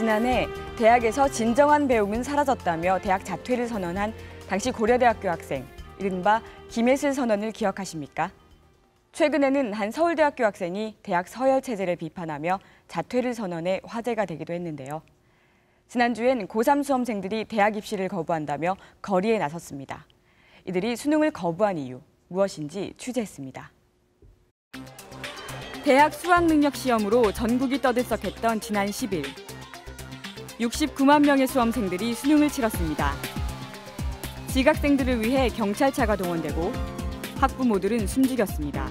지난해 대학에서 진정한 배움은 사라졌다며 대학 자퇴를 선언한 당시 고려대학교 학생, 이른바 김혜슬 선언을 기억하십니까? 최근에는 한 서울대학교 학생이 대학 서열 체제를 비판하며 자퇴를 선언해 화제가 되기도 했는데요. 지난주엔 고3 수험생들이 대학 입시를 거부한다며 거리에 나섰습니다. 이들이 수능을 거부한 이유 무엇인지 취재했습니다. 대학 수학능력시험으로 전국이 떠들썩했던 지난 10일. 69만 명의 수험생들이 수능을 치렀습니다. 지각생들을 위해 경찰차가 동원되고 학부모들은 숨죽였습니다.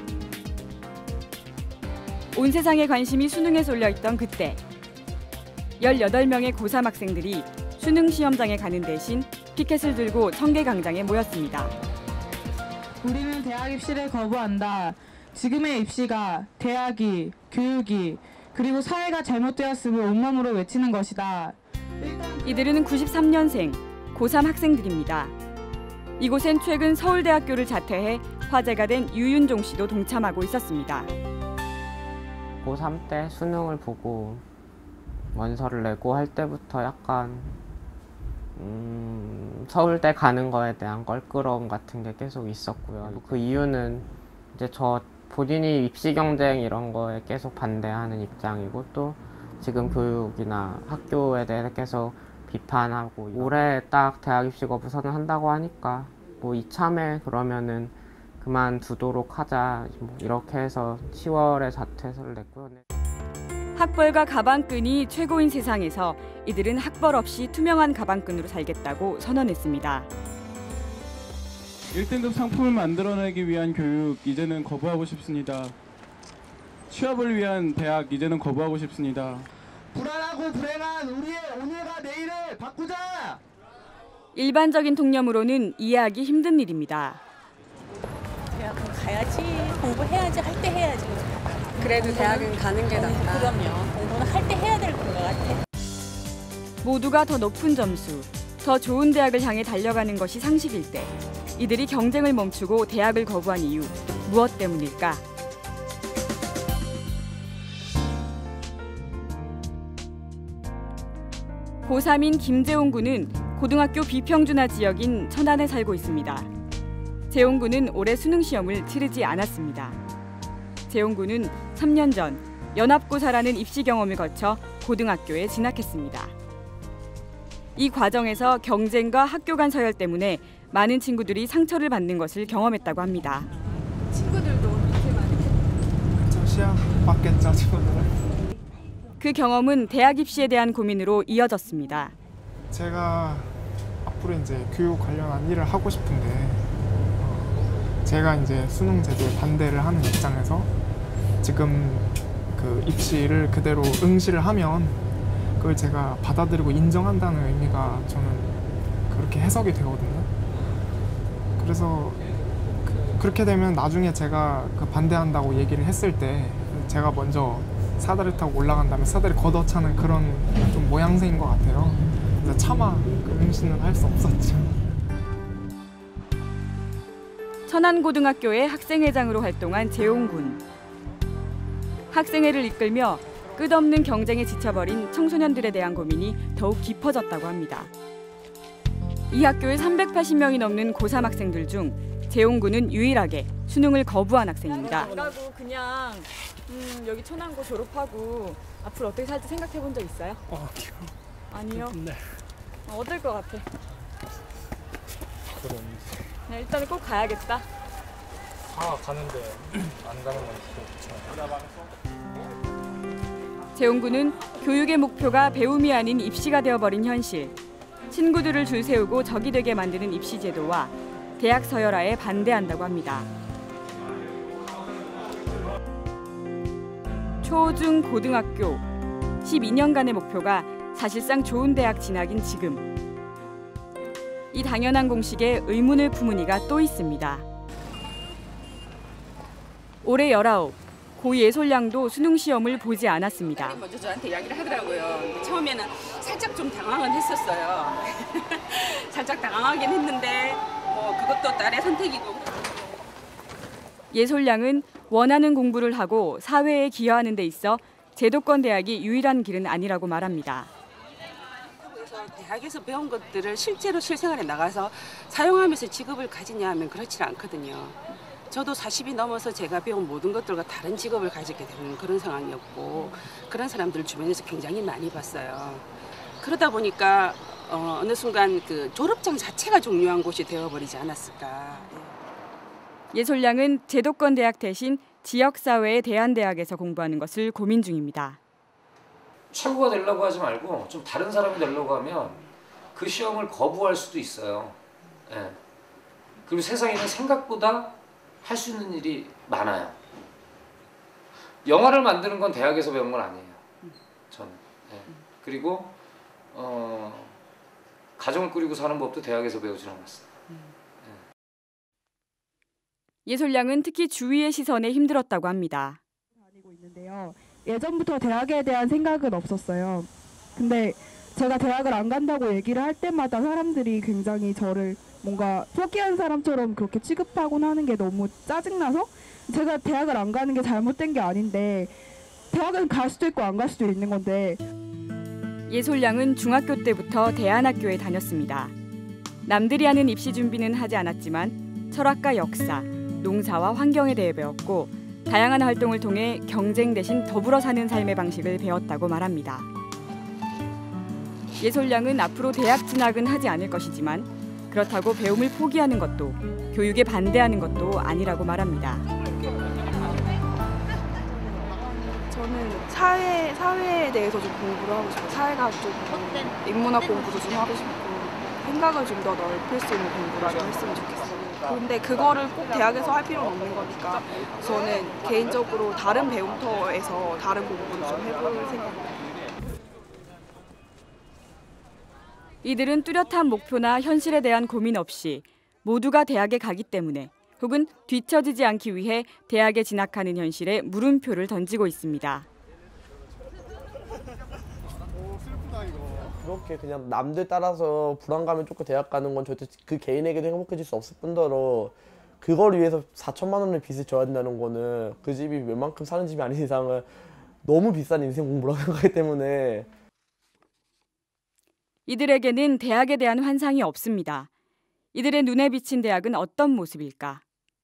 온 세상의 관심이 수능에 쏠려있던 그때 18명의 고3 학생들이 수능 시험장에 가는 대신 피켓을 들고 청계광장에 모였습니다. 우리는 대학 입시를 거부한다. 지금의 입시가 대학이, 교육이, 그리고 사회가 잘못되었음을 온몸으로 외치는 것이다. 이들은 93년생 고3 학생들입니다. 이곳엔 최근 서울대학교를 자퇴해 화제가 된 유윤종 씨도 동참하고 있었습니다. 고3 때 수능을 보고 원서를 내고 할 때부터 약간 서울대 가는 거에 대한 껄끄러움 같은 게 계속 있었고요. 그 이유는 이제 저 본인이 입시 경쟁 이런 거에 계속 반대하는 입장이고, 또 지금 교육이나 학교에 대해 계속 비판하고, 올해 딱 대학 입시 거부 선언한다고 하니까 뭐 이참에 그러면은 그만두도록 하자, 뭐 이렇게 해서 10월에 자퇴서를 냈고요. 학벌과 가방끈이 최고인 세상에서 이들은 학벌 없이 투명한 가방끈으로 살겠다고 선언했습니다. 1등급 상품을 만들어내기 위한 교육, 이제는 거부하고 싶습니다. 취업을 위한 대학, 이제는 거부하고 싶습니다. 불안하고 불행한 우리의 오늘과 내일을 바꾸자! 일반적인 통념으로는 이해하기 힘든 일입니다. 대학은 가야지, 공부해야지, 할 때 해야지. 그래도 대학은 가는 게 낫다. 그럼요. 공부는 할 때 해야 될 것 같아. 모두가 더 높은 점수, 더 좋은 대학을 향해 달려가는 것이 상식일 때 이들이 경쟁을 멈추고 대학을 거부한 이유, 무엇 때문일까? 고3인 김재홍 군은 고등학교 비평준화 지역인 천안에 살고 있습니다. 재홍 군은 올해 수능 시험을 치르지 않았습니다. 재홍 군은 3년 전 연합고사라는 입시 경험을 거쳐 고등학교에 진학했습니다. 이 과정에서 경쟁과 학교 간 서열 때문에 많은 친구들이 상처를 받는 것을 경험했다고 합니다. 친구들도 이렇게 많이 저 시험 받겠죠, 친구들은. 그 경험은 대학 입시에 대한 고민으로 이어졌습니다. 제가 앞으로 이제 교육 관련한 일을 하고 싶은데 제가 이제 수능 제도에 반대를 하는 입장에서 지금 그 입시를 그대로 응시를 하면 그걸 제가 받아들이고 인정한다는 의미가 저는 그렇게 해석이 되거든요. 그래서 그렇게 되면 나중에 제가 그 반대한다고 얘기를 했을 때 제가 먼저 사다리 타고 올라간 다음에 사다리 걷어차는 그런 좀 모양새인 것 같아요. 그래서 차마 그 응시는 할 수 없었죠. 천안고등학교의 학생회장으로 활동한 재홍 군. 학생회를 이끌며 끝없는 경쟁에 지쳐버린 청소년들에 대한 고민이 더욱 깊어졌다고 합니다. 이 학교에 380명이 넘는 고3 학생들 중 재홍 군은 유일하게 수능을 거부한 학생입니다. 나도 그냥 여기 천안고 졸업하고 앞으로 어떻게 살지 생각해 본 적 있어요? 아니요? 네. 어떨 것 같아? 그럼 그냥 일단은 꼭 가야겠다. 가는데 안 가는 건 그렇죠. 재홍 군은 교육의 목표가 배움이 아닌 입시가 되어버린 현실, 친구들을 줄 세우고 적이 되게 만드는 입시 제도와 대학 서열화에 반대한다고 합니다. 초, 중, 고등학교 12년간의 목표가 사실상 좋은 대학 진학인 지금. 이 당연한 공식에 의문을 품은 이가 또 있습니다. 올해 19, 고 예솔양도 수능 시험을 보지 않았습니다. 먼저 저한테 이야기를 하더라고요. 처음에는 살짝 좀 당황은 했었어요. 살짝 당황하긴 했는데 뭐 그것도 딸의 선택이고. 예솔양은 원하는 공부를 하고 사회에 기여하는 데 있어 제도권 대학이 유일한 길은 아니라고 말합니다. 대학에서 배운 것들을 실제로 실생활에 나가서 사용하면서 직업을 가지냐 하면 그렇지 않거든요. 저도 40이 넘어서 제가 배운 모든 것들과 다른 직업을 가지게 되는 그런 상황이었고 그런 사람들을 주변에서 굉장히 많이 봤어요. 그러다 보니까 어느 순간 그 졸업장 자체가 중요한 곳이 되어버리지 않았을까. 예솔양은 제도권 대학 대신 지역사회의 대한대학에서 공부하는 것을 고민 중입니다. 최고가 되려고 하지 말고 좀 다른 사람이 되려고 하면 그 시험을 거부할 수도 있어요. 예. 그리고 세상에는 생각보다 할 수 있는 일이 많아요. 영화를 만드는 건 대학에서 배운 건 아니에요. 저는. 예. 그리고 가정을 꾸리고 사는 법도 대학에서 배우지 않았어요. 예솔양은 특히 주위의 시선에 힘들었다고 합니다. 다니고 있는데요. 예전부터 대학에 대한 생각은 없었어요. 근데 제가 대학을 안 간다고 얘기를 할 때마다 사람들이 굉장히 저를 뭔가 포기한 사람처럼 그렇게 취급하곤 하는 게 너무 짜증나서 제가 대학을 안 가는 게 잘못된 게 아닌데 대학은 갈 수도 있고 안 갈 수도 있는 건데. 예솔양은 중학교 때부터 대안학교에 다녔습니다. 남들이 하는 입시 준비는 하지 않았지만 철학과 역사, 농사와 환경에 대해 배웠고 다양한 활동을 통해 경쟁 대신 더불어 사는 삶의 방식을 배웠다고 말합니다. 예솔양은 앞으로 대학 진학은 하지 않을 것이지만 그렇다고 배움을 포기하는 것도 교육에 반대하는 것도 아니라고 말합니다. 저는 사회에 대해서 좀 공부를 하고 싶어요. 사회가 좀 인문학 공부도 좀 하고 싶고 생각을 좀 더 넓힐 수 있는 공부를 했으면 좋겠어요. 근데 그거를 꼭 대학에서 할 필요는 없는 거니까 저는 개인적으로 다른 배움터에서 다른 공부를 좀 해볼 생각입니다. 이들은 뚜렷한 목표나 현실에 대한 고민 없이 모두가 대학에 가기 때문에 혹은 뒤처지지 않기 위해 대학에 진학하는 현실에 물음표를 던지고 있습니다. 그렇게 그냥 남들 따라서 불안감을 쫓고 대학 가는 건 절대 그 개인에게도 행복해질 수 없을 뿐더러 그걸 위해서 4천만 원을 빚을 져야 된다는 거는 그 집이 웬만큼 사는 집이 아닌 이상은 너무 비싼 인생 공부라고 생각하기 때문에. 이들에게는 대학에 대한 환상이 없습니다. 이들의 눈에 비친 대학은 어떤 모습일까?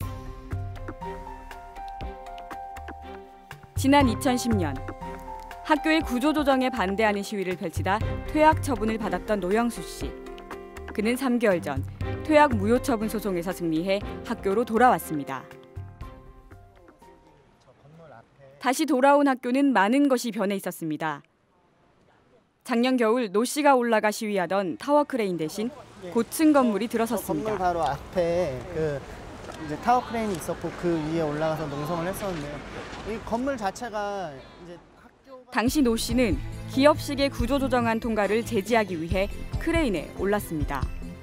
지난 2010년 학교의 구조조정에 반대하는 시위를 펼치다 퇴학 처분을 받았던 노영수 씨. 그는 3개월 전 퇴학 무효 처분 소송에서 승리해 학교로 돌아왔습니다. 다시 돌아온 학교는 많은 것이 변해 있었습니다. 작년 겨울 노 씨가 올라가 시위하던 타워 크레인 대신 고층 건물이 들어섰습니다. 건물 바로 앞에 이제 타워 크레인이 있었고 그 위에 올라가서 농성을 했었는데요. 이 건물 자체가 이제 당시 노 씨는 기업식의 구조조정안 통과를 제지하기 위해 크레인에 올랐습니다.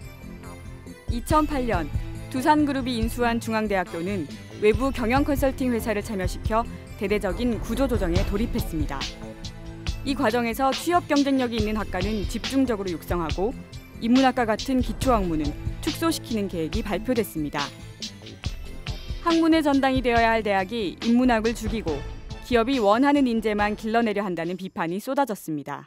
2008년 두산그룹이 인수한 중앙대학교는 외부 경영 컨설팅 회사를 참여시켜 대대적인 구조조정에 돌입했습니다. 이 과정에서 취업 경쟁력이 있는 학과는 집중적으로 육성하고 인문학과 같은 기초학문은 축소시키는 계획이 발표됐습니다. 학문의 전당이 되어야 할 대학이 인문학을 죽이고 기업이 원하는 인재만 길러내려 한다는 비판이 쏟아졌습니다.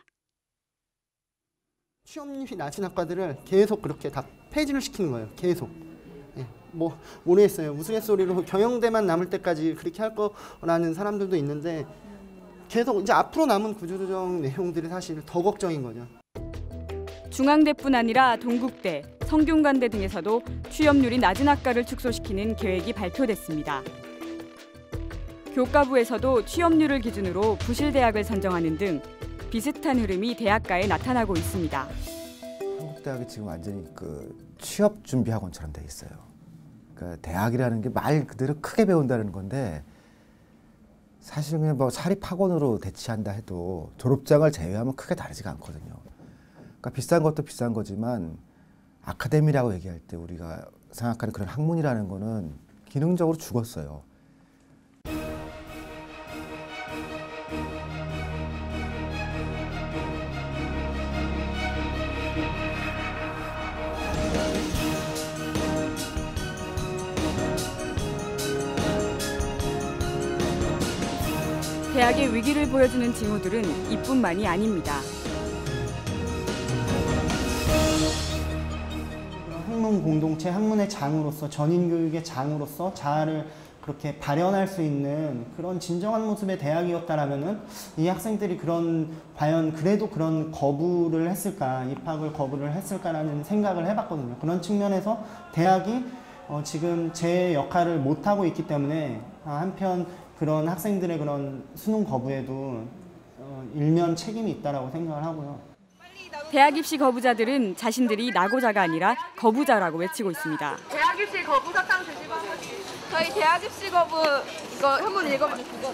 취업률이 낮은 학과들을 계속 그렇게 다 폐지를 시키는 거예요. 계속. 뭐 모르겠어요. 우스갯소리로 경영대만 남을 때까지 그렇게 할 거라는 사람들도 있는데 계속 이제 앞으로 남은 구조조정 내용들이 사실 더 걱정인 거죠. 중앙대뿐 아니라 동국대, 성균관대 등에서도 취업률이 낮은 학과를 축소시키는 계획이 발표됐습니다. 교과부에서도 취업률을 기준으로 부실대학을 선정하는 등 비슷한 흐름이 대학가에 나타나고 있습니다. 한국 대학이 지금 완전히 취업 준비 학원처럼 돼 있어요. 그러니까 대학이라는 게 말 그대로 크게 배운다는 건데 사실 그냥 뭐 사립학원으로 대치한다 해도 졸업장을 제외하면 크게 다르지가 않거든요. 그러니까 비싼 것도 비싼 거지만 아카데미라고 얘기할 때 우리가 생각하는 그런 학문이라는 거는 기능적으로 죽었어요. 대학의 위기를 보여주는 징후들은 이뿐만이 아닙니다. 학문 공동체, 학문의 장으로서, 전인교육의 장으로서 자아를 그렇게 발현할 수 있는 그런 진정한 모습의 대학이었다라면은 이 학생들이 과연 그래도 그런 거부를 했을까, 입학을 거부를 했을까라는 생각을 해봤거든요. 그런 측면에서 대학이 지금 제 역할을 못하고 있기 때문에 한편 그런 학생들의 그런 수능 거부에도 일면 책임이 있다라고 생각을 하고요. 대학 입시 거부자들은 자신들이 낙오자가 아니라 거부자라고 외치고 있습니다. 대학 입시 거부 사탕 드시고 한 번씩. 저희 대학 입시 거부 이거 한번 읽어주세요.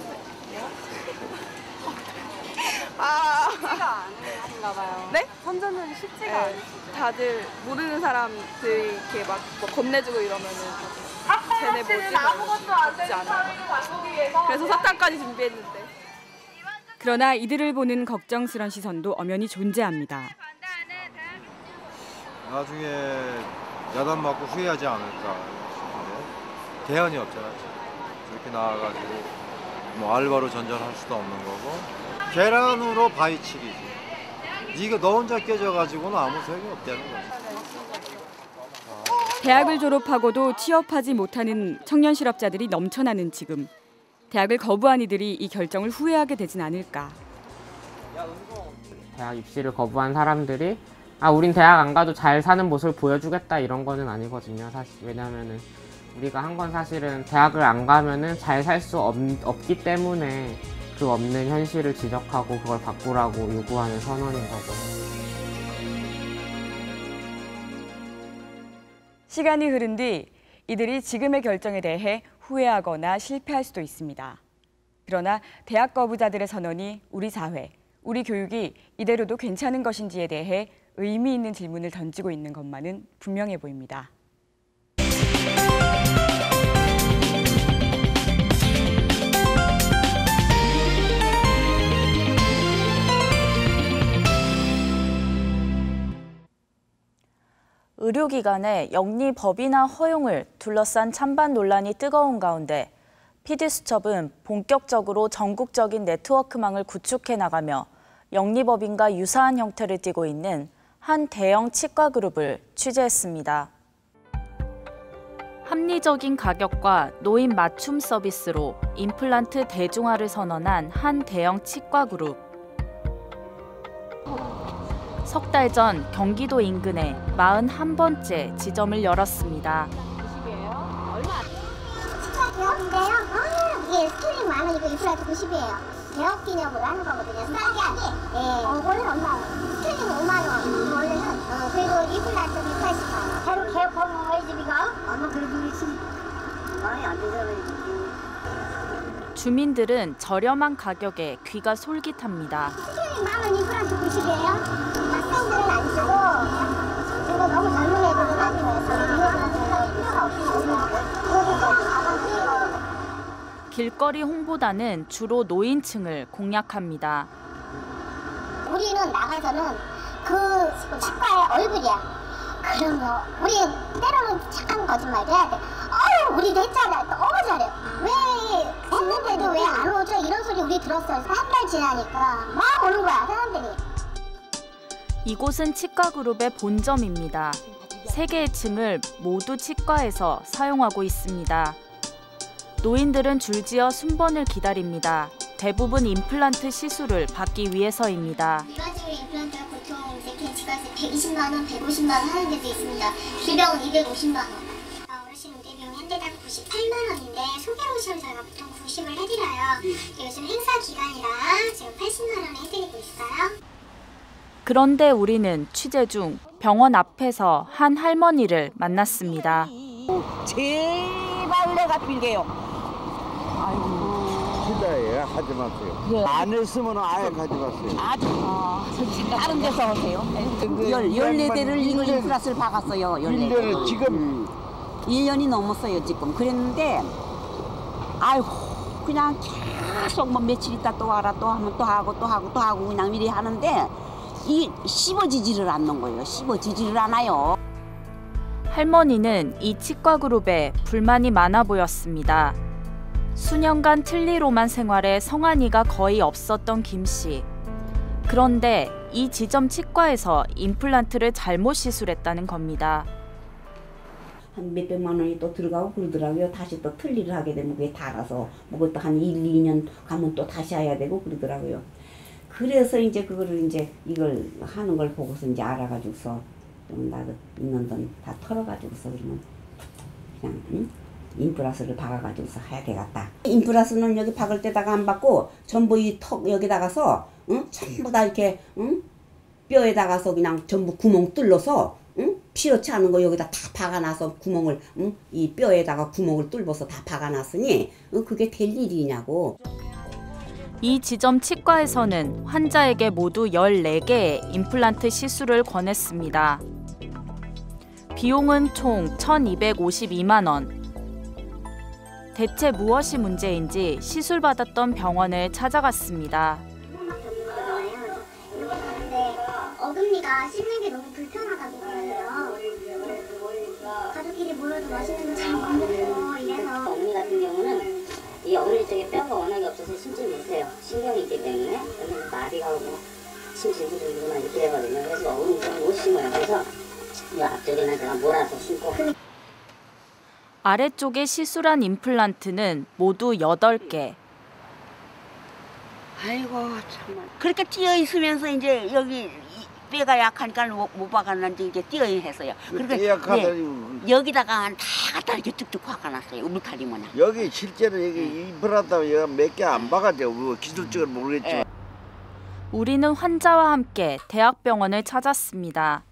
쉽지가 않으신가 봐요. 네? 선전전이 쉽지가 않으시죠. 다들 모르는 사람들이 이렇게 막 겁내주고 이러면은 쟤네 뭐지? 아무것도 안 되는 사람을 바꾸기 위해서 그래서 사탕까지 준비했는데. 그러나 이들을 보는 걱정스런 시선도 엄연히 존재합니다. 나중에 야단 맞고 후회하지 않을까 싶은데 대안이 없잖아. 저렇게 나와가지고 뭐 알바로 전전할 수도 없는 거고 계란으로 바위치기지. 네가 너 혼자 깨져가지고는 아무 소용이 없다는 거지. 대학을 졸업하고도 취업하지 못하는 청년 실업자들이 넘쳐나는 지금. 대학을 거부한 이들이 이 결정을 후회하게 되진 않을까. 대학 입시를 거부한 사람들이 우린 대학 안 가도 잘 사는 모습을 보여주겠다 이런 거는 아니거든요. 사실 왜냐면은 우리가 한 건 사실은 대학을 안 가면은 잘 살 수 없기 때문에 그 없는 현실을 지적하고 그걸 바꾸라고 요구하는 선언인 거고. 시간이 흐른 뒤 이들이 지금의 결정에 대해 후회하거나 실패할 수도 있습니다. 그러나 대학 거부자들의 선언이 우리 사회, 우리 교육이 이대로도 괜찮은 것인지에 대해 의미 있는 질문을 던지고 있는 것만은 분명해 보입니다. 의료기관의 영리법인화 허용을 둘러싼 찬반 논란이 뜨거운 가운데 PD수첩은 본격적으로 전국적인 네트워크망을 구축해 나가며 영리법인과 유사한 형태를 띠고 있는 한 대형 치과 그룹을 취재했습니다. 합리적인 가격과 노인 맞춤 서비스로 임플란트 대중화를 선언한 한 대형 치과 그룹. 석 달 전 경기도 인근에 41번째 지점을 열었습니다. 치과 개업인데요. 이게 스케일링 10,000원이고 임플란트 90이에요. 개업 기념으로 하는 거거든요. 싸게 하게. 원래는 얼마? 스케일링 5만 원. 원래는 그리고 임플란트 180만 원. 새로 개업하면 왜 집이가? 얼마 그래도 우리 집 많이 안 되잖아요. 주민들은 저렴한 가격에 귀가 솔깃합니다. 스케일링 10,000원 임플란트 90이에요. 학생들은 안 쓰고 그리고 너무 젊은 애들은 많이 와서 필요가 없어요. 길거리 홍보단은 주로 노인층을 공략합니다. 우리는 나가서는 그 치과의 얼굴이야. 그러면 우리 때로는 착한 거짓말도 해야 돼. 우리도 했잖아. 너무 잘해. 왜 했는데도 왜 안 오죠? 이런 소리 우리 들었어요. 한 달 지나니까 막 오는 거야 사람들이. 이곳은 치과 그룹의 본점입니다. 3개의 층을 모두 치과에서 사용하고 있습니다. 노인들은 줄지어 순번을 기다립니다. 대부분 임플란트 시술을 받기 위해서입니다. 일반적으로 임플란트가 보통 이제 개인 치과에서 120만 원, 150만 원 하는 데도 있습니다. 길병은 250만 원. 어르신 의대 비용이 한 대당 98만 원인데 소개로 오시면 저희가 보통 90을 해드려요. 요즘 행사 기간이라 지금 80만 원에 해드리고 있어요. 그런데 우리는 취재 중 병원 앞에서 한 할머니를 만났습니다. 제발 내가 빌게요. 시다예요. 하지 마세요. 예. 안 했으면 아예 가지 마세요. 다른 데서 오세요. 14대를 잉글링 플러스를 박았어요. 1년을 지금 1년이 넘었어요 지금. 그랬는데 아이고 그냥 계속 뭐 며칠 있다 또 와라 또 하면 또 하고 또 하고 또 하고 그냥 이리 하는데 이 씹어지지를 않는 거예요. 씹어지지를 않아요. 할머니는 이 치과 그룹에 불만이 많아 보였습니다. 수년간 틀니로만 생활해 성한이가 거의 없었던 김 씨. 그런데 이 지점 치과에서 임플란트를 잘못 시술했다는 겁니다. 한 몇백만 원이 또 들어가고 그러더라고요. 다시 또 틀리를 하게 되면 그게 달아서 뭐 그것도 한 1, 2년 가면 또 다시 해야 되고 그러더라고요. 그래서 이제 그거를 이제 이걸 하는 걸 보고서 이제 알아가지고서 나도 있는 돈 다 털어가지고서 그러면 그냥 인플라스를 박아가지고서 해야 되겠다. 인플라스는 여기 박을 때다가 안 박고 전부 이 턱 여기다가서 전부 다 이렇게 뼈에다가서 그냥 전부 구멍 뚫러서 필요치 않은 거 여기다 다 박아놔서 구멍을 이 뼈에다가 구멍을 뚫어서 다 박아놨으니 그게 될 일이냐고. 이 지점 치과에서는 환자에게 모두 14개의 임플란트 시술을 권했습니다. 비용은 총 1,252만 원. 대체 무엇이 문제인지 시술받았던 병원을 찾아갔습니다. 어금니가 씹는 게 너무 불편하다고 그래요. 가족끼리 모여도 맛있는 거 잘 먹고 이래서. 어금니 같은 경우는 이 어금니 쪽에 뼈가 워낙에 없어서 심지 못해요. 신경이 있기 때문에 그래서 마비가 오고 심지 후두리만 이렇게 되거든요. 그래서 어금니 쪽은 못 심어요. 그래서 이 앞쪽에는 제가 몰아서 심고. 아래쪽에 시술한 임플란트는 모두 8개. 아이고 정말. 그렇게 뛰어 있으면서 이제 여기 뼈가 약하니까 못 박았는지 이제 뛰어 있어요. 그러니까 여기다가 다 갖다 이렇게 뚝뚝 박아놨어요. 울타리 모양. 여기 실제로 여기 임플란트 몇 개 안 박았죠. 뭐 기술적으로 모르겠지만. 우리는 환자와 함께 대학병원을 찾았습니다.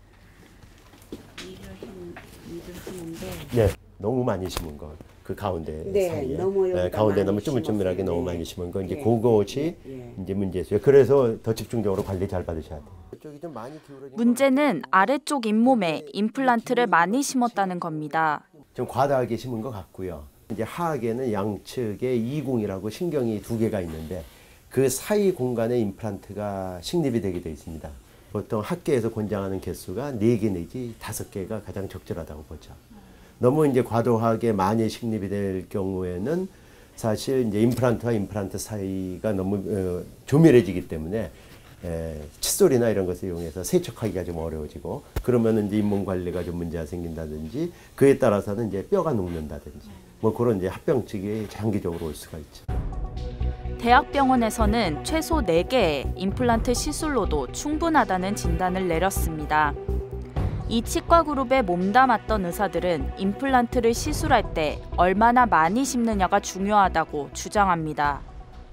네, 너무 많이 심은 거. 그 가운데 사이에 가운데 너무 쪼물쪼물하게 너무 많이 심은 거 이제 그것이 이제 문제였어요. 그래서 더 집중적으로 관리 잘 받으셔야 돼요. 문제는 아래쪽 잇몸에 임플란트를 많이 심었다는 겁니다. 좀 과다하게 심은 것 같고요. 이제 하악에는 양측에 이궁이라고 신경이 2개가 있는데 그 사이 공간에 임플란트가 식립이 되게 되어 있습니다. 보통 학계에서 권장하는 개수가 4개 내지 5개가 가장 적절하다고 보죠. 너무 이제 과도하게 많이 식립이 될 경우에는 사실 이제 임플란트와 임플란트 사이가 너무 조밀해지기 때문에 칫솔이나 이런 것을 이용해서 세척하기가 좀 어려워지고 그러면 이제 잇몸 관리가 좀 문제가 생긴다든지 그에 따라서는 이제 뼈가 녹는다든지 뭐 그런 이제 합병증이 장기적으로 올 수가 있죠. 대학병원에서는 최소 4개의 임플란트 시술로도 충분하다는 진단을 내렸습니다. 이 치과 그룹에 몸담았던 의사들은 임플란트를 시술할 때 얼마나 많이 심느냐가 중요하다고 주장합니다.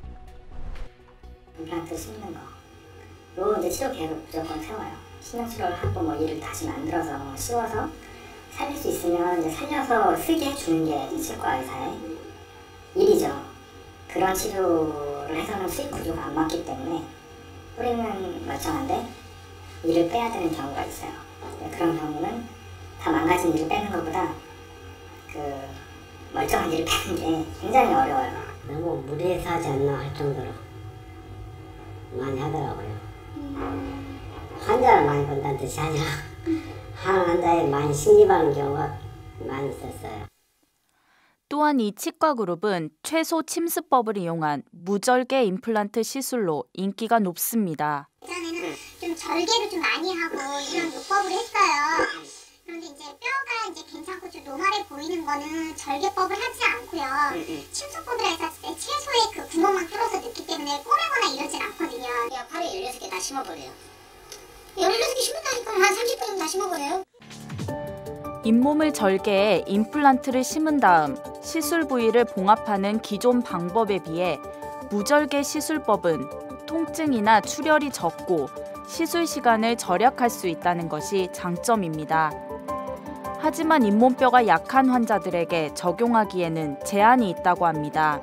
임플란트 심는 거, 요 이제 치료 계획을 무조건 세워요. 신경 치료를 하고 뭐 이를 다시 만들어서 씌워서 살릴 수 있으면 이제 살려서 쓰게 해주는 게 이 치과 의사의 일이죠. 그런 치료를 해서는 수익 구조가 안 맞기 때문에 우리는 멀쩡한데 이를 빼야 되는 경우가 있어요. 그런 경우는 다 망가진 이를 빼는 것보다 그 멀쩡한 이를 빼는 게 굉장히 어려워요. 너무 무리해서 하지 않나 할 정도로 많이 하더라고요. 환자를 많이 본다는 뜻이 아니라 한 환자에 많이 신입하는 경우가 많이 있었어요. 또한 이 치과 그룹은 최소 침수법을 이용한 무절개 임플란트 시술로 인기가 높습니다. 예전에는 좀 절개를 좀 많이 하고 이런 요법을 했어요. 그런데 이제 뼈가 이제 괜찮고 좀 노말해 보이는 거는 절개법을 하지 않고요. 침수법을 해서 최소의 그 구멍만 뚫어서 넣기 때문에 꼬매거나 이러진 않거든요. 그냥 팔에 16개 다 심어버려요. 16개 심었다니까 한 30분이면 다 심어버려요. 잇몸을 절개해 임플란트를 심은 다음 시술 부위를 봉합하는 기존 방법에 비해 무절개 시술법은 통증이나 출혈이 적고 시술 시간을 절약할 수 있다는 것이 장점입니다. 하지만 잇몸뼈가 약한 환자들에게 적용하기에는 제한이 있다고 합니다.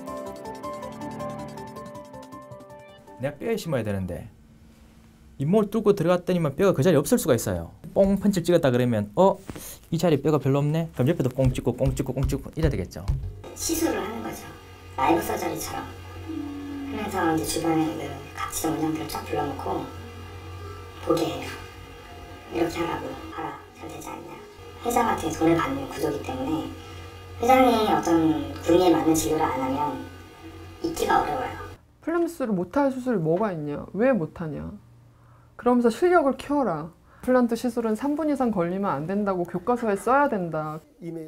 내가 뼈에 심어야 되는데 잇몸을 뚫고 들어갔더니만 뼈가 그 자리에 없을 수가 있어요. 뽕 펀치를 찍었다 그러면 이 자리에 뼈가 별로 없네? 그럼 옆에도 뽕 찍고 뽕 찍고 뽕 찍고 이래야 되겠죠. 시술을 하는 거죠. 라이브 서저리처럼. 그래서 이제 주변에 그 같이 전문의들 쫙 불러놓고 보게 해요. 이렇게 하라고. 봐라, 잘 되지 않냐. 회장한테 돈을 받는 구조이기 때문에 회장이 어떤 군의에 맞는 진료를 안 하면 있기가 어려워요. 플럼스를 못할 수술이 뭐가 있냐? 왜 못하냐? 그러면서 실력을 키워라. 임플란트 시술은 3분 이상 걸리면 안 된다고 교과서에 써야 된다.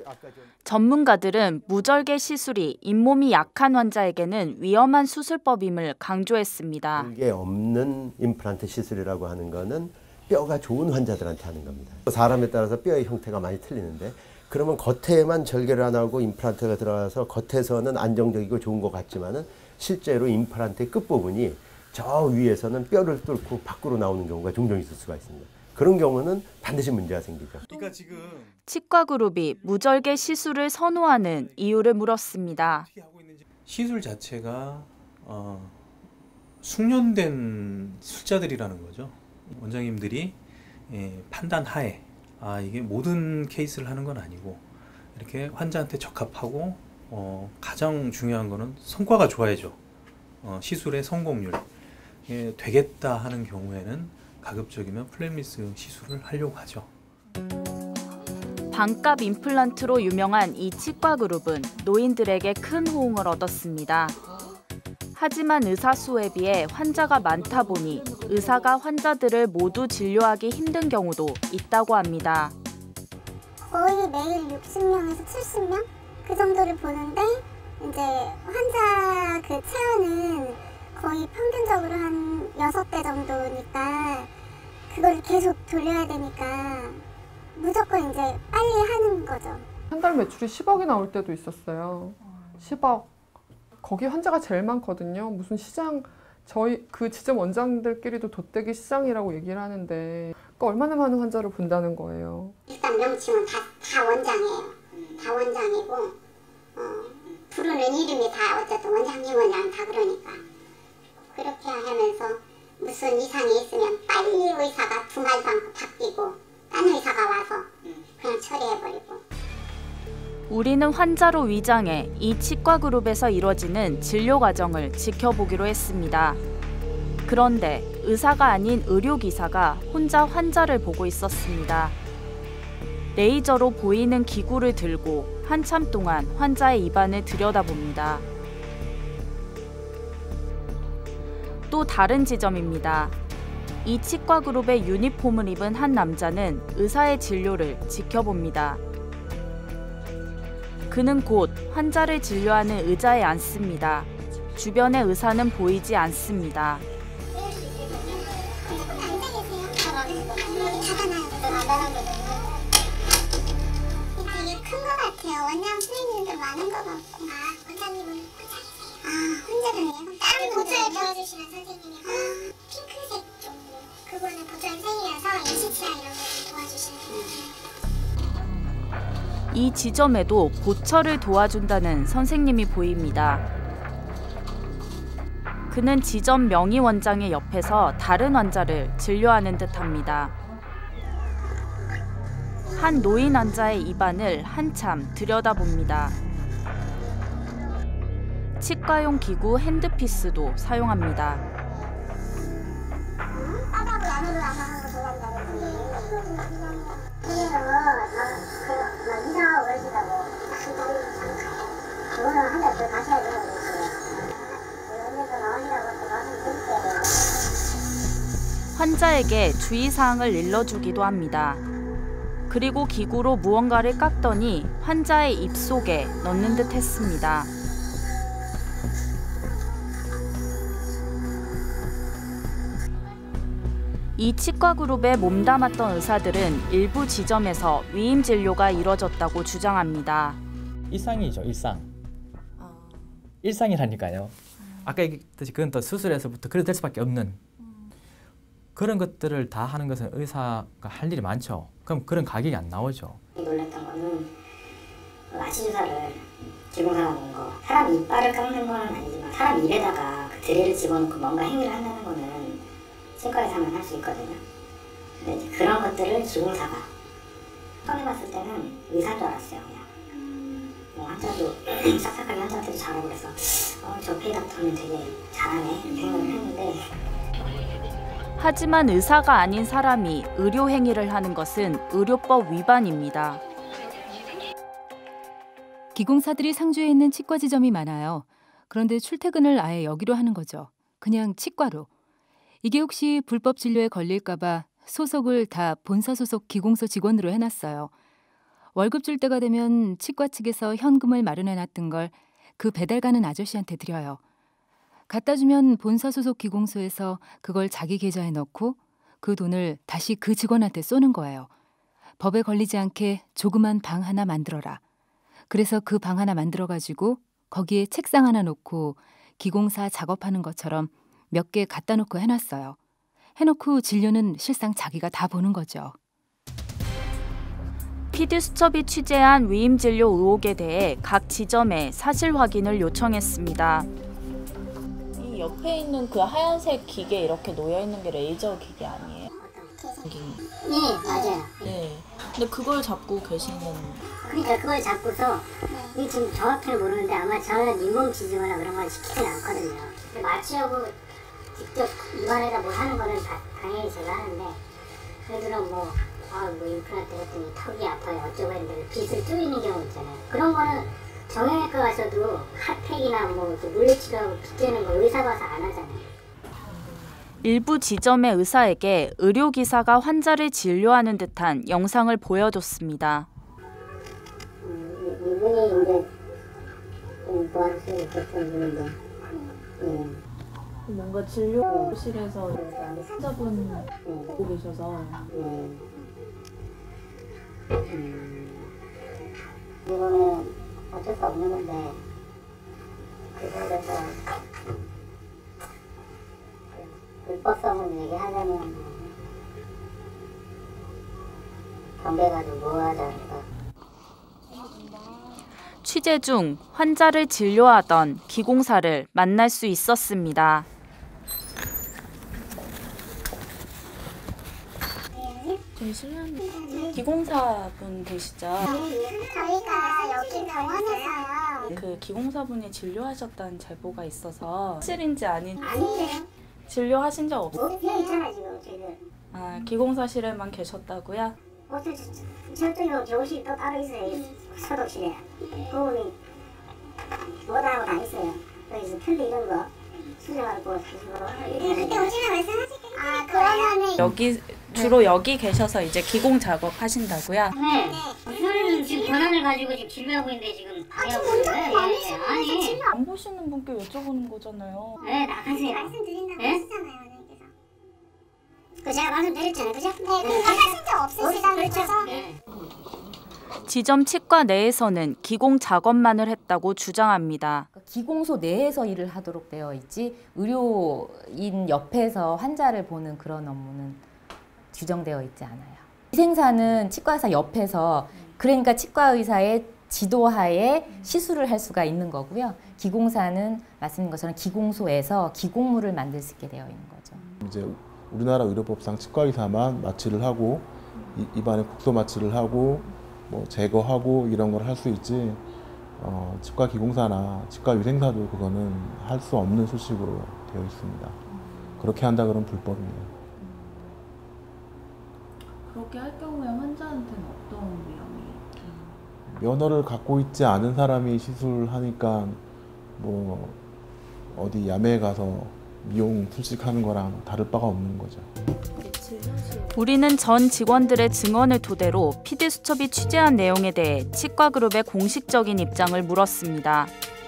전문가들은 무절개 시술이 잇몸이 약한 환자에게는 위험한 수술법임을 강조했습니다. 절개 없는 임플란트 시술이라고 하는 거는 뼈가 좋은 환자들한테 하는 겁니다. 사람에 따라서 뼈의 형태가 많이 틀리는데 그러면 겉에만 절개를 안 하고 임플란트가 들어가서 겉에서는 안정적이고 좋은 것 같지만은 실제로 임플란트의 끝부분이 저 위에서는 뼈를 뚫고 밖으로 나오는 경우가 종종 있을 수가 있습니다. 그런 경우는 반드시 문제가 생기죠. 그러니까 지금 치과 그룹이 무절개 시술을 선호하는 이유를 물었습니다. 시술 자체가 숙련된 술자들이라는 거죠. 원장님들이 판단하에 이게 모든 케이스를 하는 건 아니고 이렇게 환자한테 적합하고 가장 중요한 거는 성과가 좋아야죠. 시술의 성공률. 되겠다 하는 경우에는 가급적이면 플랫미스 시술을 하려고 하죠. 반값 임플란트로 유명한 이 치과 그룹은 노인들에게 큰 호응을 얻었습니다. 하지만 의사 수에 비해 환자가 많다 보니 의사가 환자들을 모두 진료하기 힘든 경우도 있다고 합니다. 거의 매일 60명에서 70명 그 정도를 보는데 이제 환자 그 체어는 거의 평균적으로 한 6대 정도니까 그걸 계속 돌려야 되니까 무조건 이제 빨리 하는 거죠. 한 달 매출이 10억이 나올 때도 있었어요. 10억. 거기 환자가 제일 많거든요. 무슨 시장, 저희 그 지점 원장들끼리도 돗대기 시장이라고 얘기를 하는데 그러니까 얼마나 많은 환자를 본다는 거예요. 일단 명칭은 다 원장이에요. 다 원장이고 부르는 이름이 다 어쨌든 원장님 다 그러니까 그렇게 하면서 무슨 이상이 있으면 빨리 의사가 2마디도 않고 바뀌고 딴 의사가 와서 그냥 처리해버리고. 우리는 환자로 위장해 이 치과 그룹에서 이뤄지는 진료 과정을 지켜보기로 했습니다. 그런데 의사가 아닌 의료기사가 혼자 환자를 보고 있었습니다. 레이저로 보이는 기구를 들고 한참 동안 환자의 입안을 들여다봅니다. 또 다른 지점입니다. 이 치과 그룹의 유니폼을 입은 한 남자는 의사의 진료를 지켜봅니다. 그는 곧 환자를 진료하는 의자에 앉습니다. 주변의 의사는 보이지 않습니다. 되게 큰 것 같아요. 원장 선생님도 많은 것 같고. 원장님은 혼자분이에요? 다른 보조에 도와주시는 선생님이 핑크색 좀 그거는 보조 선생님이라서 임시치아 이런 거 도와주시는 선생님. 이 지점에도 보철을 도와준다는 선생님이 보입니다. 그는 지점 명의 원장의 옆에서 다른 환자를 진료하는 듯합니다. 한 노인 환자의 입안을 한참 들여다봅니다. 치과용 기구 핸드피스도 사용합니다. 환자에게 주의사항을 일러주기도 합니다. 그리고 기구로 무언가를 깎더니 환자의 입속에 넣는 듯 했습니다. 이 치과 그룹에 몸담았던 의사들은 일부 지점에서 위임 진료가 이뤄졌다고 주장합니다. 일상이죠, 일상. 일상이라니까요. 아까 얘기했듯이 그건 또 수술에서부터 그래 될 수밖에 없는 그런 것들을 다 하는 것은 의사가 할 일이 많죠. 그럼 그런 가격이 안 나오죠. 놀랐던 거는 마취 주사를 기공사가 놓은 거. 사람 이빨을 깎는 건 아니지만 사람 입에다가 그 드릴을 집어넣고 뭔가 행위를 한다는 거는 치과에서 하면 할 수 있거든요. 근데 이제 그런 것들을 기공사가 처음에 봤을 때는 의사인 줄 알았어요. 그냥 환자도 싹싹하게 환자한테도 잘하고 그래서 저 페이닥터는 되게 잘하네 이렇게 생각을 했는데 하지만 의사가 아닌 사람이 의료 행위를 하는 것은 의료법 위반입니다. 기공사들이 상주에 있는 치과 지점이 많아요. 그런데 출퇴근을 아예 여기로 하는 거죠. 그냥 치과로. 이게 혹시 불법 진료에 걸릴까 봐 소속을 다 본사 소속 기공소 직원으로 해놨어요. 월급 줄 때가 되면 치과 측에서 현금을 마련해놨던 걸 그 배달 가는 아저씨한테 드려요. 갖다 주면 본사 소속 기공소에서 그걸 자기 계좌에 넣고 그 돈을 다시 그 직원한테 쏘는 거예요. 법에 걸리지 않게 조그만 방 하나 만들어라. 그래서 그 방 하나 만들어가지고 거기에 책상 하나 놓고 기공사 작업하는 것처럼 몇 개 갖다 놓고 해놨어요. 해놓고 진료는 실상 자기가 다 보는 거죠. PD수첩이 취재한 위임진료 의혹에 대해 각 지점에 사실 확인을 요청했습니다. 이 옆에 있는 그 하얀색 기계 이렇게 놓여 있는 게 레이저 기계 아니에요? 네, 맞아요. 네. 근데 그걸 잡고 계시는. 그러니까 그걸 잡고서 이 지금 정확히는 모르는데 아마 저는 잇몸 지지거나 그런 걸 시키진 않거든요. 마취하고 직접 입안에다 뭘 하는 거는 당연히 제가 하는데 그들은 뭐 임플란트 했더니 턱이 아파요 어쩌고 했는데 빗을 뚫리는 경우 있잖아요. 그런 거는 정형외과 가서도 핫팩이나 뭐 물리치료하고 빗 재는 거 의사 가서 안 하잖아요. 일부 지점의 의사에게 의료기사가 환자를 진료하는 듯한 영상을 보여줬습니다. 이분이 이제 좀 도와줄 수 있었던 분인데 뭔가 진료실에서 환자분 보고 계셔서 이거는 어쩔 수 없는 건데 그거에서 불법성을 얘기하자면 경배가 좀 뭐하자. 취재 중 환자를 진료하던 기공사를 만날 수 있었습니다. 저희 실례합니다. 기공사분 되시죠? 저희가 여기 병원에서요. 그 기공사분이 진료하셨다는 제보가 있어서 사실인지 아닌지. 아니에요. 진료하신 적 없어요? 없어요. 있잖아 지금 저희는. 아, 기공사실에만 계셨다고요? 저쪽에 교실 또 따로 있어요. 소독실에. 거기 뭐다 하고 다 있어요. 그래서 틀리 이런 거 수정하고 그때 오시면 말씀하실게요. 아 그러면은 여기 주로 여기 계셔서 이제 기공 작업 하신다고요? 네. 무슨 지금 권한을 가지고 지금 진료하고 있는데 지금 방해하고 있는 거예요? 아니. 안 보시는 분께 여쭤보는 거잖아요. 네, 나가세요. 말씀드린다고 네? 하시잖아요, 원장님께서. 그 제가 말씀드렸잖아요, 그죠? 네, 그러니까 하신 적 없으시다는 그렇죠. 거죠? 네. 지점 치과 내에서는 기공 작업만을 했다고 주장합니다. 기공소 내에서 일을 하도록 되어 있지 의료인 옆에서 환자를 보는 그런 업무는 규정되어 있지 않아요. 위생사는 치과의사 옆에서 그러니까 치과의사의 지도하에 시술을 할 수가 있는 거고요. 기공사는 말씀드린 것처럼 기공소에서 기공물을 만들 수 있게 되어 있는 거죠. 이제 우리나라 의료법상 치과의사만 마취를 하고 입안에 국소 마취를 하고 뭐 제거하고 이런 걸 할 수 있지 치과 기공사나 치과 위생사도 그거는 할 수 없는 수식으로 되어 있습니다. 그렇게 한다 그러면 불법이에요. 그렇게 할 경우에 환자한테는 어떤 위험이? 면허를 갖고 있지 않은 사람이 시술하니까 뭐 어디 야매에 가서 미용 술식하는 거랑 다를 바가 없는 거죠. 우리는 전 직원들의 증언을 토대로 PD수첩이 취재한 내용에 대해 치과그룹의 공식적인 입장을 물었습니다.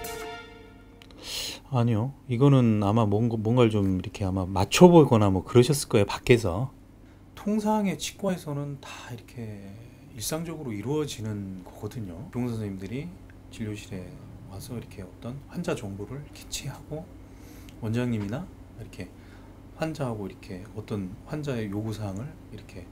아니요. 이거는 아마 뭔가를 좀 이렇게 아마 맞춰보거나 뭐 그러셨을 거예요. 밖에서. 통상의 치과에서는 다 이렇게 일상적으로 이루어지는 거거든요. 병원 선생님들이 진료실에 와서 이렇게 어떤 환자 정보를 캐치하고 원장님이나 이렇게 환자하고 이렇게 어떤 환자의 요구사항을 이렇게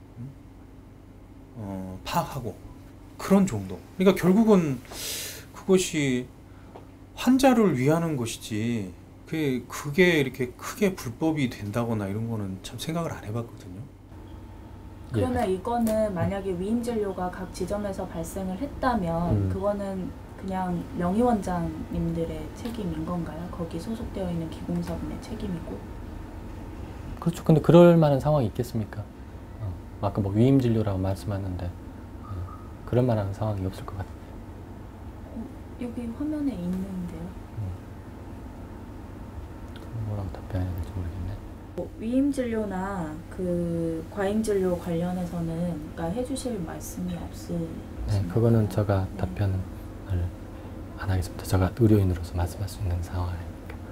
파악하고 그런 정도. 그러니까 결국은 그것이 환자를 위하는 것이지 그게 이렇게 크게 불법이 된다거나 이런 거는 참 생각을 안 해봤거든요. 그러면 이거는 만약에 위임진료가 각 지점에서 발생을 했다면 그거는 그냥 명의원장님들의 책임인 건가요? 거기 소속되어 있는 기공사분의 책임이고? 그렇죠. 근데 그럴 만한 상황이 있겠습니까? 아까 뭐 위임진료라고 말씀하셨는데 그럴 만한 상황이 없을 것 같아요. 여기 화면에 있는데요. 뭐라고 답변해야 될지 모르겠네. 위임 진료나 그 과잉 진료 관련해서는 그러니까 해주실 말씀이 없으신가요? 네, 그거는 제가 답변을 안 하겠습니다. 제가 의료인으로서 말씀할 수 있는 상황이니까.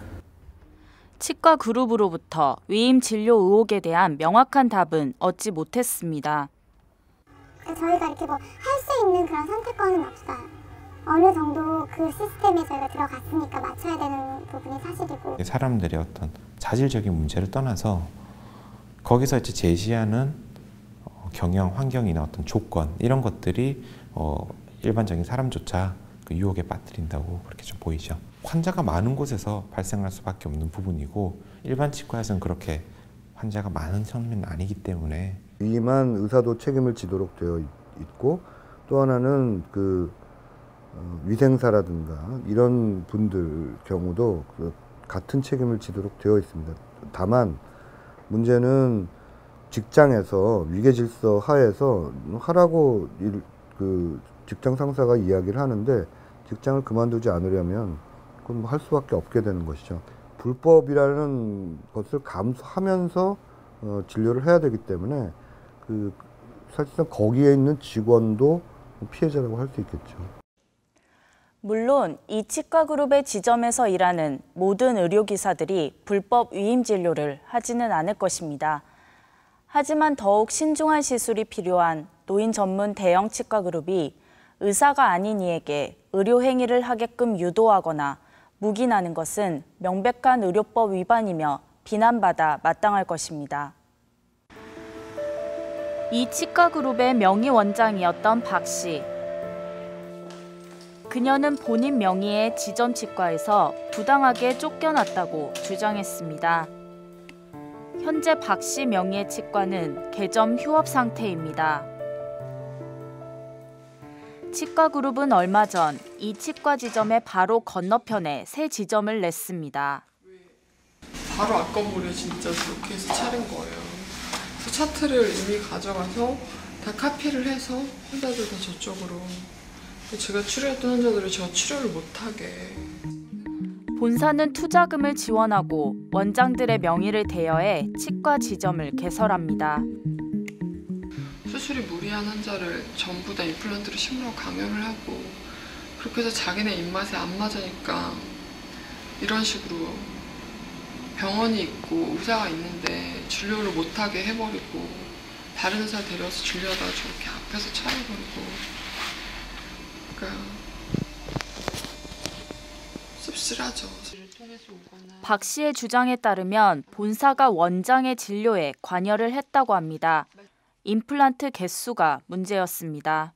치과 그룹으로부터 위임 진료 의혹에 대한 명확한 답은 얻지 못했습니다. 저희가 이렇게 뭐 할 수 있는 그런 선택권은 없어요. 어느 정도 그 시스템에 저희가 들어갔으니까 맞춰야 되는 부분이 사실이고. 사람들의 어떤 자질적인 문제를 떠나서 거기서 이제 제시하는 경영 환경이나 어떤 조건 이런 것들이 일반적인 사람조차 그 유혹에 빠뜨린다고 그렇게 좀 보이죠. 환자가 많은 곳에서 발생할 수밖에 없는 부분이고 일반 치과에서는 그렇게 환자가 많은 편은 아니기 때문에 위임한 의사도 책임을 지도록 되어 있고 또 하나는 그 위생사라든가 이런 분들 경우도 같은 책임을 지도록 되어 있습니다. 다만 문제는 직장에서 위계질서 하에서 하라고 그 직장 상사가 이야기를 하는데 직장을 그만두지 않으려면 그건 할 수밖에 없게 되는 것이죠. 불법이라는 것을 감수하면서 진료를 해야 되기 때문에 그 사실상 거기에 있는 직원도 피해자라고 할 수 있겠죠. 물론 이 치과 그룹의 지점에서 일하는 모든 의료기사들이 불법 위임 진료를 하지는 않을 것입니다. 하지만 더욱 신중한 시술이 필요한 노인 전문 대형 치과 그룹이 의사가 아닌 이에게 의료 행위를 하게끔 유도하거나 묵인하는 것은 명백한 의료법 위반이며 비난받아 마땅할 것입니다. 이 치과 그룹의 명의 원장이었던 박 씨. 그녀는 본인 명의의 지점 치과에서 부당하게 쫓겨났다고 주장했습니다. 현재 박 씨 명의의 치과는 개점 휴업 상태입니다. 치과 그룹은 얼마 전 이 치과 지점의 바로 건너편에 새 지점을 냈습니다. 바로 아까보려 진짜 그렇게 해서 차린 거예요. 그래서 차트를 이미 가져가서 다 카피를 해서 환자들 다 저쪽으로 제가 치료했던 환자들을 제가 치료를 못하게. 본사는 투자금을 지원하고 원장들의 명의를 대여해 치과 지점을 개설합니다. 수술이 무리한 환자를 전부 다 임플란트를 심으라고 강요를 하고 그렇게 해서 자기네 입맛에 안 맞으니까 이런 식으로 병원이 있고 의사가 있는데 진료를 못하게 해버리고 다른 의사 데려와서 진료하다가 저렇게 앞에서 차려버리고 그러니까 씁쓸하죠. 박 씨의 주장에 따르면 본사가 원장의 진료에 관여를 했다고 합니다. 임플란트 개수가 문제였습니다.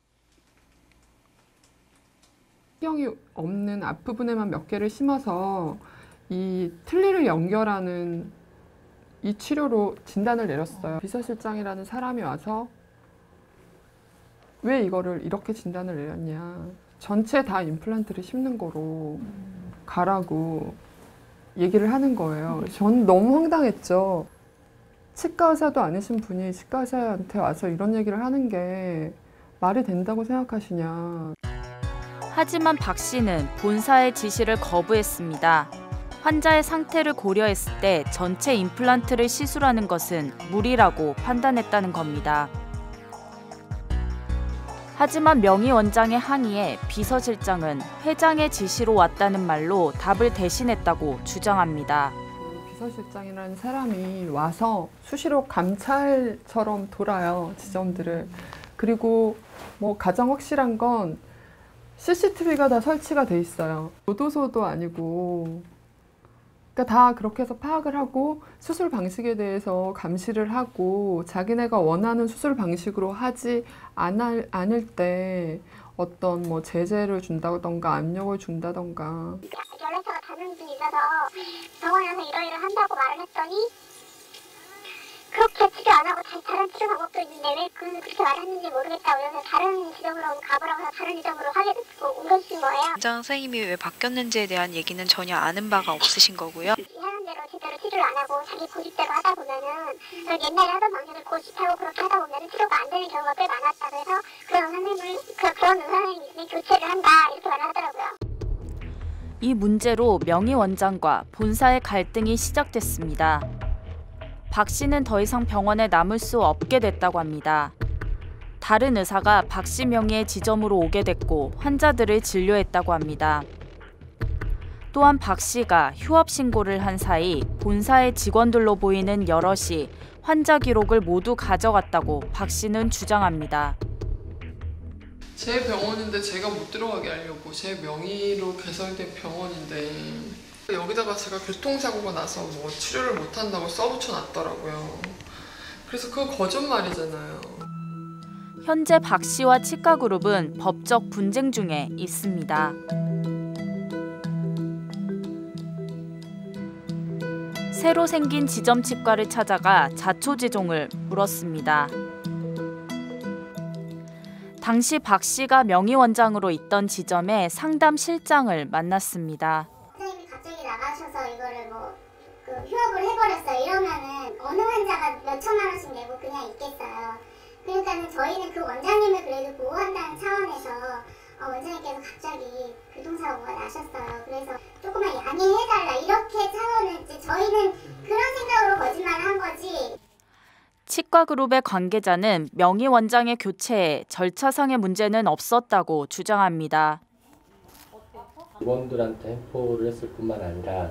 신경이 없는 앞부분에만 몇 개를 심어서 이 틀니를 연결하는 이 치료로 진단을 내렸어요. 비서실장이라는 사람이 와서 왜 이거를 이렇게 진단을 내렸냐. 전체 다 임플란트를 심는 거로 가라고 얘기를 하는 거예요. 전 너무 황당했죠. 치과 의사도 아니신 분이 치과 의사한테 와서 이런 얘기를 하는 게 말이 된다고 생각하시냐. 하지만 박 씨는 본사의 지시를 거부했습니다. 환자의 상태를 고려했을 때 전체 임플란트를 시술하는 것은 무리라고 판단했다는 겁니다. 하지만 명의 원장의 항의에 비서실장은 회장의 지시로 왔다는 말로 답을 대신했다고 주장합니다. 비서실장이라는 사람이 와서 수시로 감찰처럼 돌아요, 지점들을. 그리고 뭐 가장 확실한 건 CCTV가 다 설치가 돼 있어요. 교도소도 아니고. 그러니까 다 그렇게 해서 파악을 하고 수술 방식에 대해서 감시를 하고 자기네가 원하는 수술 방식으로 하지 않을 때 어떤 뭐 제재를 준다던가 압력을 준다던가. 연락처가 다른 분이 있어서 병원에 와서 이러이러 한다고 말을 했더니 그렇게 치료 안 하고 다른 치료 방법도 있는데 왜 그렇게 말했는지 모르겠다고 그래서 다른 지점으로 가보라고 해서 다른 지점으로 하게 됐고 옮겨주신 거예요. 원장 선생님이 왜 바뀌었는지에 대한 얘기는 전혀 아는 바가 없으신 거고요. 하는 대로 제대로 치료를 안 하고 자기 고집대로 하다 보면은 옛날에 하던 방식을 고집하고 그렇게 하다 보면은 치료가 안 되는 경우가 꽤 많았다. 그래서 그런 의사 선생님이 있으면 교체를 한다 이렇게 말을 하더라고요. 이 문제로 명의 원장과 본사의 갈등이 시작됐습니다. 박 씨는 더 이상 병원에 남을 수 없게 됐다고 합니다. 다른 의사가 박 씨 명의의 지점으로 오게 됐고 환자들을 진료했다고 합니다. 또한 박 씨가 휴업 신고를 한 사이 본사의 직원들로 보이는 여럿이 환자 기록을 모두 가져갔다고 박 씨는 주장합니다. 제 병원인데 제가 못 들어가게 하려고 제 명의로 개설된 병원인데 여기다가 제가 교통사고가 나서 뭐 치료를 못 한다고 써붙여 놨더라고요. 그래서 그거 거짓말이잖아요. 현재 박 씨와 치과그룹은 법적 분쟁 중에 있습니다. 새로 생긴 지점 치과를 찾아가 자초지종을 물었습니다. 당시 박 씨가 명의원장으로 있던 지점의 상담실장을 만났습니다. 선생님이 갑자기 나가셔서 이거를 휴업을 해버렸어요. 이러면은 어느 환자가 몇 천만 원씩 내고 그냥 있겠어요. 그러니까는 저희는 그 원장님을 그래도 보호한다는 차원에서 원장님께서 갑자기 교통사고가 나셨어요. 그래서 조금만 양해해달라 이렇게 차원을 이제 저희는 그런 생각으로 거짓말을 한 거지. 치과그룹의 관계자는 명의원장의 교체에 절차상의 문제는 없었다고 주장합니다. 직원들한테 해포를 했을 뿐만 아니라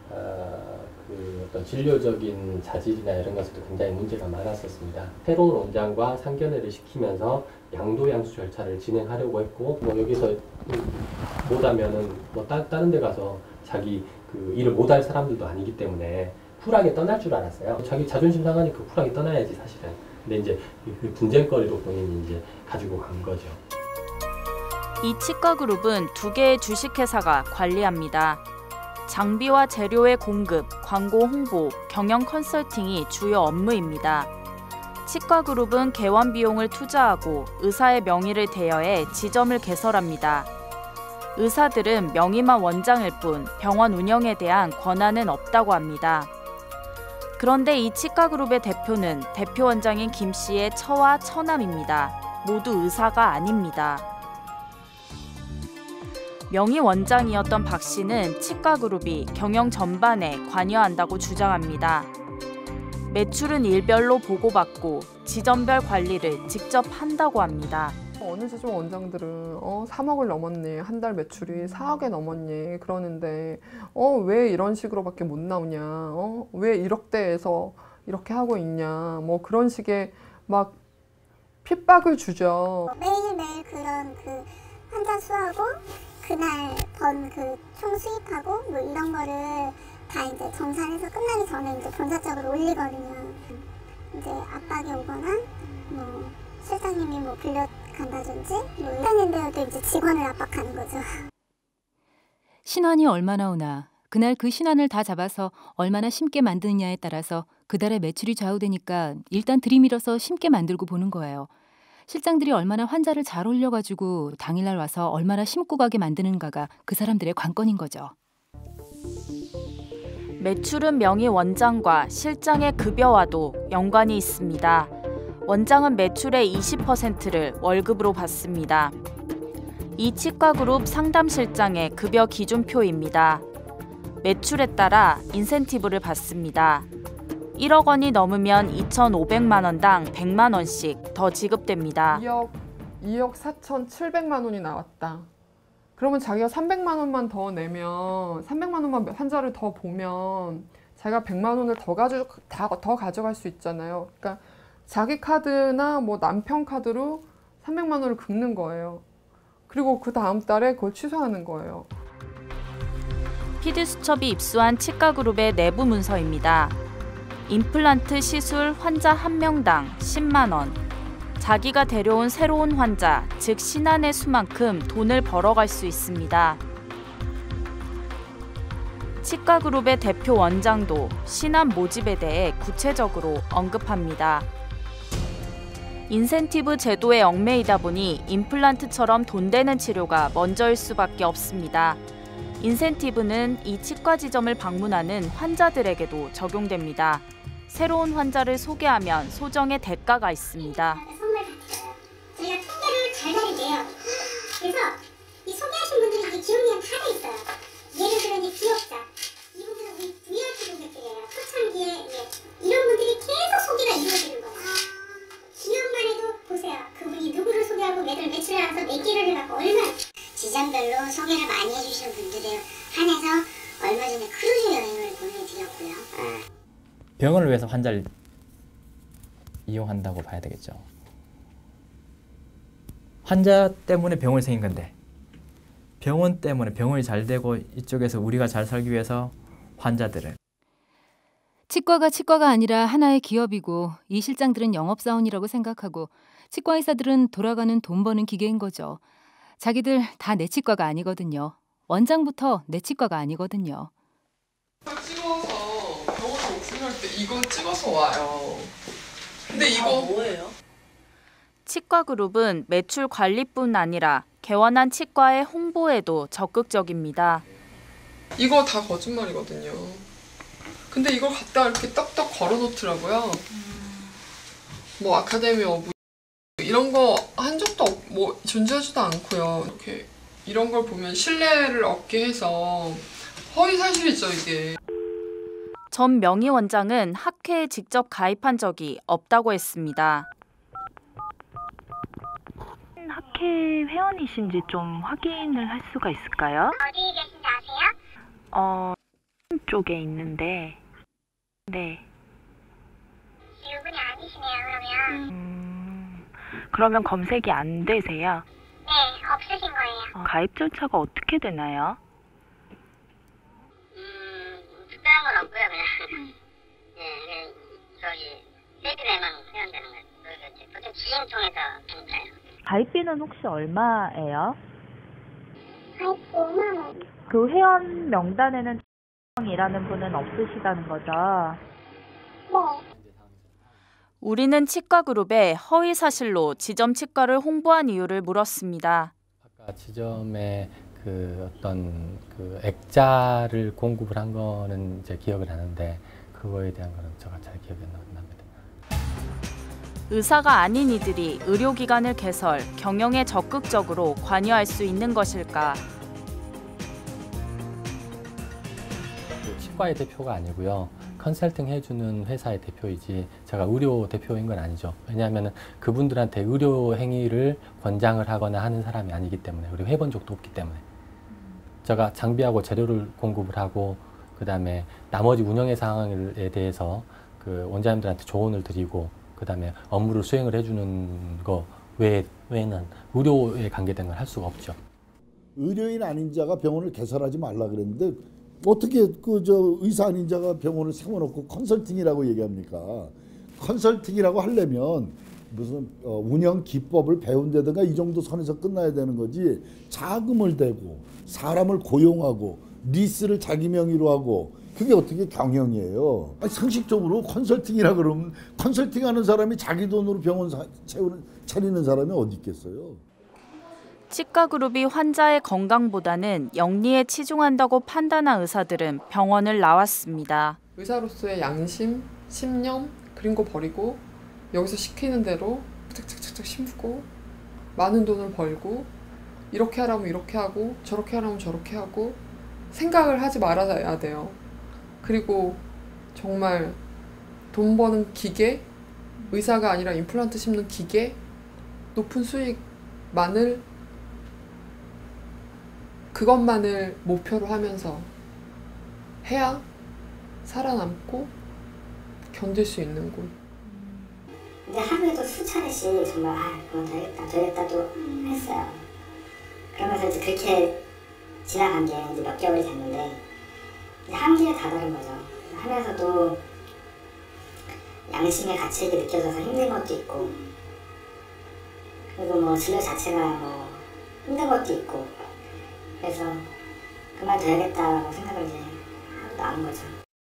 그 어떤 진료적인 자질이나 이런 것에도 굉장히 문제가 많았었습니다. 새로운 원장과 상견례를 시키면서 양도양수 절차를 진행하려고 했고 여기서 못하면은 다른 데 가서 자기 그 일을 못할 사람들도 아니기 때문에 쿨하게 떠날 줄 알았어요. 자기 자존심 상하니까 쿨하게 떠나야지 사실은. 근데 이제 그 분쟁거리로 본인이 이제 가지고 간 거죠. 이 치과그룹은 2개의 주식회사가 관리합니다. 장비와 재료의 공급, 광고 홍보, 경영 컨설팅이 주요 업무입니다. 치과그룹은 개원 비용을 투자하고 의사의 명의를 대여해 지점을 개설합니다. 의사들은 명의만 원장일 뿐 병원 운영에 대한 권한은 없다고 합니다. 그런데 이 치과그룹의 대표는 대표 원장인 김 씨의 처와 처남입니다. 모두 의사가 아닙니다. 명의 원장이었던 박 씨는 치과그룹이 경영 전반에 관여한다고 주장합니다. 매출은 일별로 보고받고 지점별 관리를 직접 한다고 합니다. 어느 지점 원장들은 3억을 넘었네, 한 달 매출이 4억에 넘었네 그러는데 왜 이런 식으로밖에 못 나오냐, 왜 1억대에서 이렇게 하고 있냐, 뭐 그런 식의 막 핍박을 주죠. 매일매일 그런 그 환자 수하고 그날 번 그 총 수입하고 뭐 이런 거를 다 이제 정산해서 끝나기 전에 이제 본사적으로 올리거든요. 이제 압박이 오거나 뭐 실장님이 뭐 빌려간다든지 뭐 이랬는데도 이제 직원을 압박하는 거죠. 신환이 얼마나 오나 그날 그 신환을 다 잡아서 얼마나 심게 만드느냐에 따라서 그달의 매출이 좌우되니까 일단 들이밀어서 심게 만들고 보는 거예요. 실장들이 얼마나 환자를 잘 올려가지고 당일날 와서 얼마나 심고 가게 만드는가가 그 사람들의 관건인 거죠. 매출은 명의 원장과 실장의 급여와도 연관이 있습니다. 원장은 매출의 20%를 월급으로 받습니다. 이 치과그룹 상담실장의 급여 기준표입니다. 매출에 따라 인센티브를 받습니다. 1억 원이 넘으면 2,500만 원당 100만 원씩 더 지급됩니다. 2억 4,700만 원이 나왔다. 그러면 자기가 300만 원만 더 내면 300만 원만 환자를 더 보면 자기가 100만 원을 더 가져갈 수 있잖아요. 그러니까 자기 카드나 뭐 남편 카드로 300만 원을 긁는 거예요. 그리고 그 다음 달에 그걸 취소하는 거예요. 피드수첩이 입수한 치과그룹의 내부 문서입니다. 임플란트 시술 환자 1명당 10만 원. 자기가 데려온 새로운 환자, 즉 신한의 수만큼 돈을 벌어갈 수 있습니다. 치과그룹의 대표 원장도 신한 모집에 대해 구체적으로 언급합니다. 인센티브 제도에 얽매이다 보니 임플란트처럼 돈 되는 치료가 먼저일 수밖에 없습니다. 인센티브는 이 치과 지점을 방문하는 환자들에게도 적용됩니다. 새로운 환자를 소개하면 소정의 대가가 있습니다. 선물 받았어요. 저희가 통계를 잘 내요. 그래서 이 소개하신 분들이 이제 기록이 하나 있어요. 예를 들어 이제 기억자. 이분들은 우리 VIP 고객들이에요. 초창기에 이런 분들이 병원을 위해서 환자를 이용한다고 봐야 되겠죠. 환자 때문에 병원이 생긴 건데 병원 때문에 병원이 잘 되고 이쪽에서 우리가 잘 살기 위해서 환자들을 치과가 아니라 하나의 기업이고 이 실장들은 영업사원이라고 생각하고 치과 의사들은 돌아가는 돈 버는 기계인 거죠. 자기들 다 내 치과가 아니거든요. 원장부터 내 치과가 아니거든요. 찍어서 병원에 오픈할 때 이거 찍어서 와요. 근데 이거 뭐예요? 치과그룹은 매출 관리뿐 아니라 개원한 치과의 홍보에도 적극적입니다. 이거 다 거짓말이거든요. 근데 이걸 갖다 이렇게 떡떡 걸어놓더라고요. 뭐 아카데미 오브 이런 거 한 적도 뭐 존재하지도 않고요. 이렇게 이런 걸 보면 신뢰를 얻게 해서 허위 사실이죠 이게. 전 명희 원장은 학회에 직접 가입한 적이 없다고 했습니다. 학회 회원이신지 좀 확인을 할 수가 있을까요? 어디 계신지 아세요? 쪽에 있는데. 네. 이분이 아니시네요, 그러면. 그러면 검색이 안 되세요? 네, 없으신 거예요. 가입 절차가 어떻게 되나요? 특별한 건 없고요, 그냥. 네, 저기, 세비에만 회원되는 거예요. 보통 지인 통해서 됩니다. 가입비는 혹시 얼마예요? 가입비 5만 원. 그 회원 명단에는 이라는 분은 없으시다는 거죠? 네. 우리는 치과그룹에 허위 사실로 지점 치과를 홍보한 이유를 물었습니다. 아까 지점에 그 어떤 그 액자를 공급을 한 거는 이제 기억을 하는데 그거에 대한 거는 제가 잘 기억이 안 납니다. 의사가 아닌 이들이 의료기관을 개설, 경영에 적극적으로 관여할 수 있는 것일까? 치과의 대표가 아니고요. 컨설팅 해주는 회사의 대표이지 제가 의료 대표인 건 아니죠. 왜냐하면 그분들한테 의료 행위를 권장을 하거나 하는 사람이 아니기 때문에 그리고 해본 적도 없기 때문에 제가 장비하고 재료를 공급을 하고 그 다음에 나머지 운영의 상황에 대해서 그 원장님들한테 조언을 드리고 그 다음에 업무를 수행을 해주는 거 외에는 의료에 관계된 걸 할 수가 없죠. 의료인 아닌 자가 병원을 개설하지 말라 그랬는데 어떻게 그 저 의사 아닌 자가 병원을 세워놓고 컨설팅이라고 얘기합니까? 컨설팅이라고 하려면 무슨 운영 기법을 배운다든가 이 정도 선에서 끝나야 되는 거지. 자금을 대고 사람을 고용하고 리스를 자기 명의로 하고 그게 어떻게 경영이에요? 아니, 상식적으로 컨설팅이라 그러면 컨설팅하는 사람이 자기 돈으로 병원 차리는 사람이 어디 있겠어요? 치과그룹이 환자의 건강보다는 영리에 치중한다고 판단한 의사들은 병원을 나왔습니다. 의사로서의 양심, 신념 그런 거 버리고 여기서 시키는 대로 착착착착 심고 많은 돈을 벌고 이렇게 하라면 이렇게 하고 저렇게 하라면 저렇게 하고 생각을 하지 말아야 돼요. 그리고 정말 돈 버는 기계, 의사가 아니라 임플란트 심는 기계, 높은 수익만을 그것만을 목표로 하면서 해야 살아남고 견딜 수 있는 곳. 이제 하루에도 수차례씩 정말 그건 되겠다도 했어요. 그러면서 이제 그렇게 지나간 게 이제 몇 개월이 됐는데 이제 한계에 다다른 거죠. 하면서도 양심의 가책이 느껴져서 힘든 것도 있고 그리고 뭐 진료 자체가 뭐 힘든 것도 있고 그래서 그만둬야겠다고 생각을 이제 하고 나온 거죠.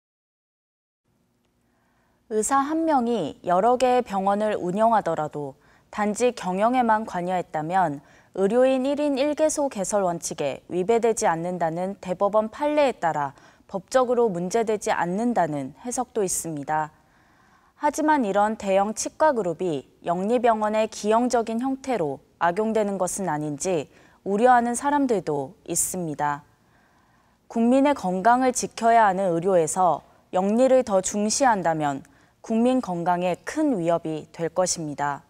의사 한 명이 여러 개의 병원을 운영하더라도 단지 경영에만 관여했다면 의료인 1인 1개소 개설 원칙에 위배되지 않는다는 대법원 판례에 따라 법적으로 문제되지 않는다는 해석도 있습니다. 하지만 이런 대형 치과그룹이 영리병원의 기형적인 형태로 악용되는 것은 아닌지 우려하는 사람들도 있습니다. 국민의 건강을 지켜야 하는 의료에서 영리를 더 중시한다면 국민 건강에 큰 위협이 될 것입니다.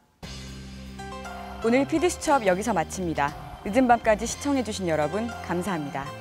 오늘 PD수첩 여기서 마칩니다. 늦은 밤까지 시청해주신 여러분 감사합니다.